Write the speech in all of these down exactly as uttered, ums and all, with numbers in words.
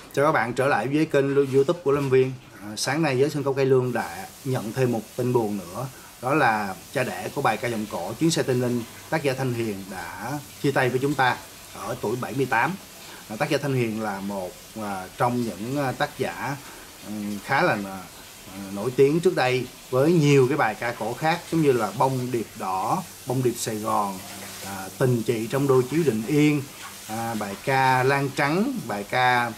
Chào các bạn trở lại với kênh YouTube của Lâm Viên. À, sáng nay với sân khấu cải lương đã nhận thêm một tin buồn nữa, đó là cha đẻ của bài ca giọng cổ Chuyến xe Tây Ninh, tác giả Thanh Hiền đã chia tay với chúng ta ở tuổi bảy mươi tám. À, tác giả Thanh Hiền là một à, trong những tác giả um, khá là à, nổi tiếng trước đây với nhiều cái bài ca cổ khác, giống như là Bông Điệp Đỏ, Bông Điệp Sài Gòn, à, Tình Chị Trong Đôi Chiếu Định Yên, à, bài ca Lan Trắng, bài ca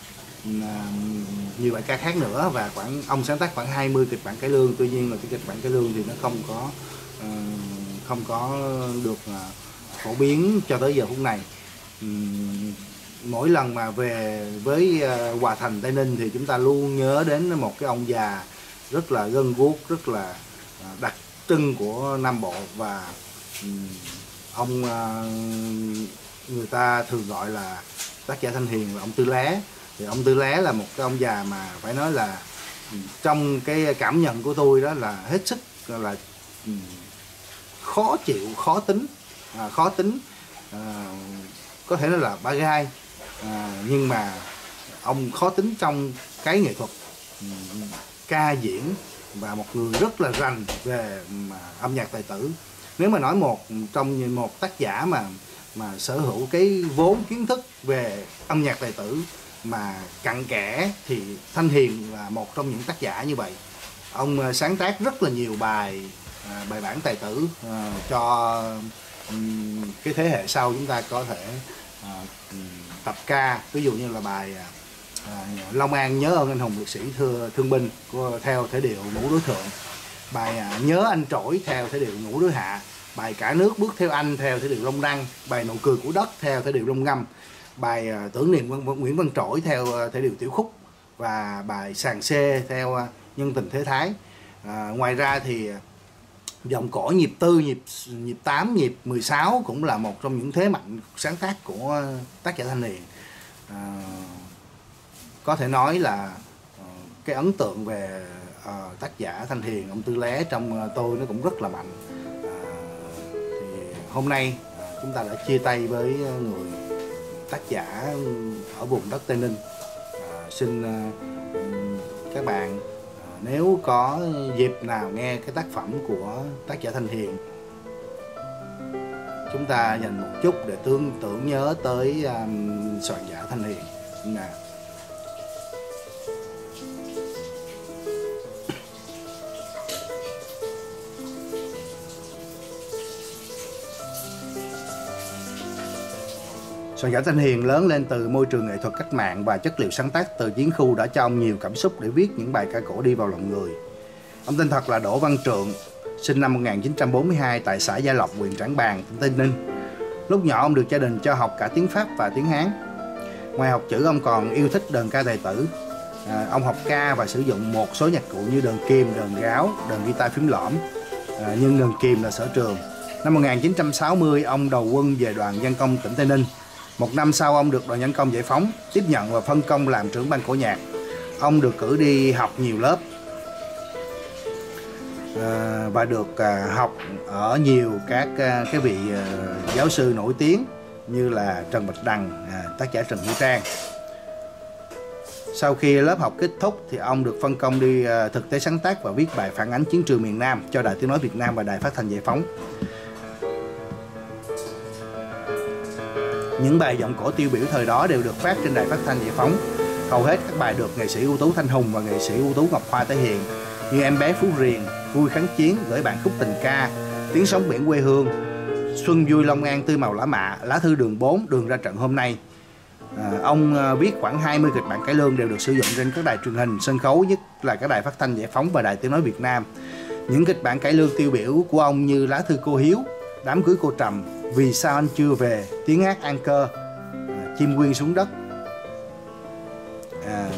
nhiều bài ca khác nữa, và khoảng ông sáng tác khoảng hai mươi kịch bản cải lương. Tuy nhiên là cái kịch bản cải lương thì nó không có uh, không có được uh, phổ biến cho tới giờ phút này. Um, mỗi lần mà về với uh, Hòa Thành Tây Ninh thì chúng ta luôn nhớ đến một cái ông già rất là gân guốc, rất là uh, đặc trưng của Nam Bộ, và um, ông uh, người ta thường gọi là tác giả Thanh Hiền là ông Tư Lé. Thì ông Tư Lé là một cái ông già mà phải nói là trong cái cảm nhận của tôi đó là hết sức là khó chịu, khó tính, à, khó tính, à, có thể nói là ba gai, à, nhưng mà ông khó tính trong cái nghệ thuật ca diễn, và một người rất là rành về âm nhạc tài tử. Nếu mà nói một trong một tác giả mà mà sở hữu cái vốn kiến thức về âm nhạc tài tử mà cặn kẽ thì Thanh Hiền là một trong những tác giả như vậy. Ông sáng tác rất là nhiều bài à, bài bản tài tử à, cho um, cái thế hệ sau chúng ta có thể à, tập ca. Ví dụ như là bài à, Long An Nhớ Ơn Anh Hùng Liệt Sĩ Thưa Thương Binh của, theo thể điệu ngũ đối thượng, bài à, Nhớ Anh Trỗi theo thể điệu ngũ đối hạ, bài Cả Nước Bước Theo Anh theo thể điệu Long Đăng, bài Nụ Cười Của Đất theo thể điệu Long Ngâm, bài Tưởng Niệm Nguyễn Văn Trỗi theo thể điệu tiểu khúc, và bài Sàn Xê theo Nhân Tình Thế Thái. À, ngoài ra thì giọng cổ nhịp tư, nhịp nhịp tám, nhịp mười sáu cũng là một trong những thế mạnh sáng tác của tác giả Thanh Hiền. À, có thể nói là cái ấn tượng về uh, tác giả Thanh Hiền, ông Tư Lé trong uh, tôi nó cũng rất là mạnh. À, thì hôm nay uh, chúng ta đã chia tay với người tác giả ở vùng đất Tây Ninh. À, xin uh, các bạn uh, nếu có dịp nào nghe cái tác phẩm của tác giả Thanh Hiền, chúng ta dành một chút để tưởng tưởng nhớ tới um, soạn giả Thanh Hiền nè. Soạn giả Thanh Hiền lớn lên từ môi trường nghệ thuật cách mạng, và chất liệu sáng tác từ chiến khu đã cho ông nhiều cảm xúc để viết những bài ca cổ đi vào lòng người. Ông tên thật là Đỗ Văn Trượng, sinh năm một nghìn chín trăm bốn mươi hai tại xã Gia Lộc, huyện Trảng Bàng, tỉnh Tây Ninh. Lúc nhỏ ông được gia đình cho học cả tiếng Pháp và tiếng Hán. Ngoài học chữ, ông còn yêu thích đờn ca tài tử. À, ông học ca và sử dụng một số nhạc cụ như đờn kim, đờn gáo, đờn guitar phím lõm, à, nhưng đờn kìm là sở trường. Năm một nghìn chín trăm sáu mươi, ông đầu quân về đoàn dân công tỉnh Tây Ninh. Một năm sau, ông được đoàn dân công giải phóng, tiếp nhận và phân công làm trưởng ban cổ nhạc. Ông được cử đi học nhiều lớp à, và được à, học ở nhiều các à, cái vị à, giáo sư nổi tiếng như là Trần Bạch Đằng, à, tác giả Trần Hữu Trang. Sau khi lớp học kết thúc thì ông được phân công đi à, thực tế sáng tác và viết bài phản ánh chiến trường miền Nam cho Đài Tiếng Nói Việt Nam và Đài Phát thanh Giải phóng. Những bài giọng cổ tiêu biểu thời đó đều được phát trên Đài Phát thanh Giải phóng. Hầu hết các bài được nghệ sĩ ưu tú Thanh Hùng và nghệ sĩ ưu tú Ngọc Hoa thể hiện, như Em Bé Phú Riềng, Vui Kháng Chiến, Gửi Bạn Khúc Tình Ca, Tiếng Sống Biển Quê Hương, Xuân Vui Long An Tươi Màu Lá Mạ, Lá Thư Đường bốn, Đường Ra Trận Hôm Nay. À, ông à, viết khoảng hai mươi kịch bản cải lương đều được sử dụng trên các đài truyền hình, sân khấu, nhất là các đài Phát thanh Giải phóng và Đài Tiếng Nói Việt Nam. Những kịch bản cải lương tiêu biểu của ông như Lá Thư Cô Hiếu, Đám Cưới Cô Trầm, Vì Sao Anh Chưa Về, Tiếng Hát An Cơ, à, Chim Quyên Xuống Đất. À,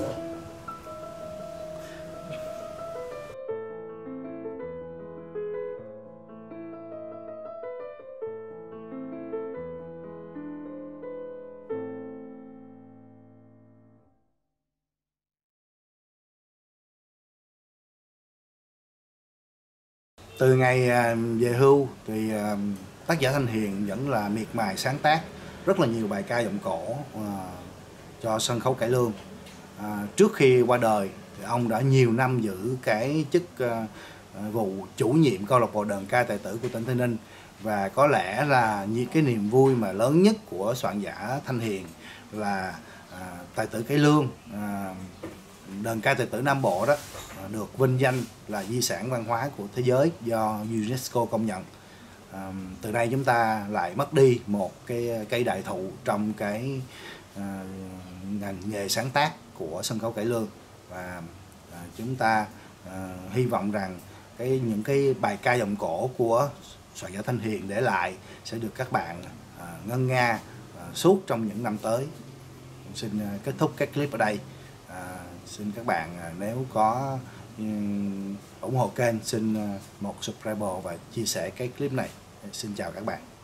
từ ngày về hưu thì tác giả Thanh Hiền vẫn là miệt mài sáng tác rất là nhiều bài ca giọng cổ uh, cho sân khấu cải lương. À, trước khi qua đời thì ông đã nhiều năm giữ cái chức uh, vụ chủ nhiệm câu lạc bộ đờn ca tài tử của tỉnh Tây Ninh, và có lẽ là như cái niềm vui mà lớn nhất của soạn giả Thanh Hiền là à, tài tử cải lương, à, đờn ca tài tử Nam Bộ đó à, được vinh danh là di sản văn hóa của thế giới do UNESCO công nhận. À, từ đây chúng ta lại mất đi một cái cây đại thụ trong cái à, ngành nghề sáng tác của sân khấu cải lương, và à, chúng ta à, hy vọng rằng cái những cái bài ca giọng cổ của soạn giả Thanh Hiền để lại sẽ được các bạn à, ngân nga à, suốt trong những năm tới. Xin à, kết thúc cái clip ở đây. À, xin các bạn à, nếu có um, ủng hộ kênh, xin uh, một subscribe và chia sẻ cái clip này. Xin chào các bạn.